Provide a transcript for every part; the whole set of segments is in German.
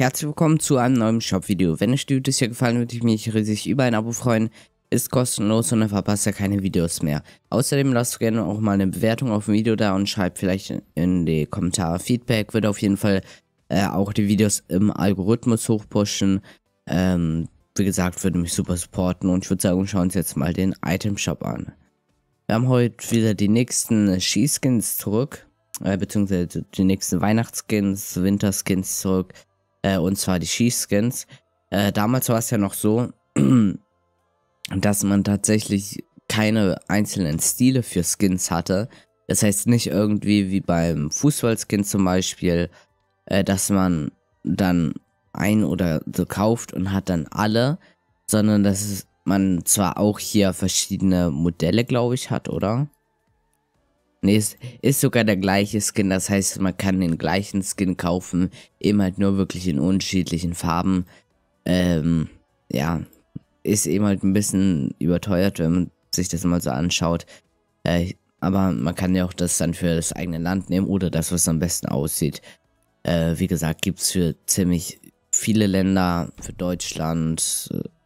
Herzlich willkommen zu einem neuen Shop-Video. Wenn euch die Videos hier gefallen, würde ich mich riesig über ein Abo freuen. Ist kostenlos und dann verpasst ihr keine Videos mehr. Außerdem lasst gerne auch mal eine Bewertung auf dem Video da und schreibt vielleicht in die Kommentare Feedback. Wird auf jeden Fall auch die Videos im Algorithmus hochpushen. Wie gesagt, würde mich super supporten und ich würde sagen, schauen uns jetzt mal den Item Shop an. Wir haben heute wieder die nächsten Skiskins zurück, beziehungsweise die nächsten Weihnachtsskins, Winterskins zurück. Und zwar die Skiskins. Damals war es ja noch so, dass man tatsächlich keine einzelnen Stile für Skins hatte. Das heißt nicht irgendwie wie beim Fußballskin zum Beispiel, dass man dann ein oder so kauft und hat dann alle, sondern dass man zwar auch hier verschiedene Modelle, glaube ich, hat, oder? Ne, es ist sogar der gleiche Skin, das heißt, man kann den gleichen Skin kaufen, eben halt nur wirklich in unterschiedlichen Farben. Ja, ist eben halt ein bisschen überteuert, wenn man sich das mal so anschaut. Aber man kann ja auch das dann für das eigene Land nehmen oder das, was am besten aussieht. Wie gesagt, gibt es für ziemlich viele Länder, für Deutschland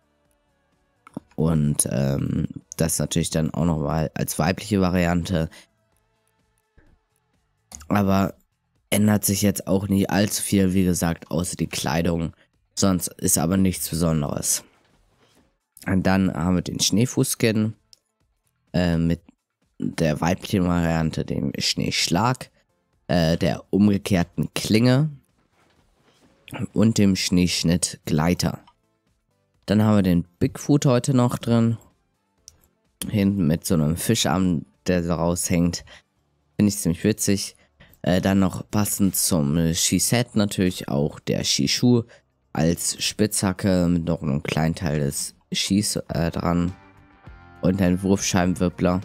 und das natürlich dann auch noch mal als weibliche Variante. Aber ändert sich jetzt auch nicht allzu viel, wie gesagt, außer die Kleidung. Sonst ist aber nichts Besonderes. Und dann haben wir den Schneefußskin mit der weiblichen Variante, dem Schneeschlag, der umgekehrten Klinge und dem Schneeschnittgleiter. Dann haben wir den Bigfoot heute noch drin. Hinten mit so einem Fischarm, der so raushängt. Finde ich ziemlich witzig. Dann noch passend zum Skiset natürlich auch der Skischuh als Spitzhacke mit noch einem kleinen Teil des Skis dran. Und ein Wurfscheibenwirbler.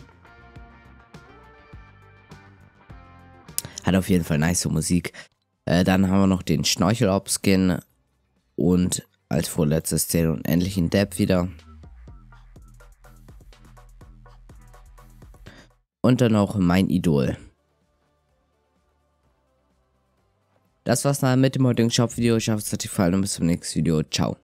Hat auf jeden Fall nice Musik. Dann haben wir noch den Schnorchel-Skin und als vorletztes den unendlichen Depp wieder. Und dann auch mein Idol. Das war's dann mit dem heutigen Shop-Video. Ich hoffe, es hat dir gefallen und bis zum nächsten Video. Ciao.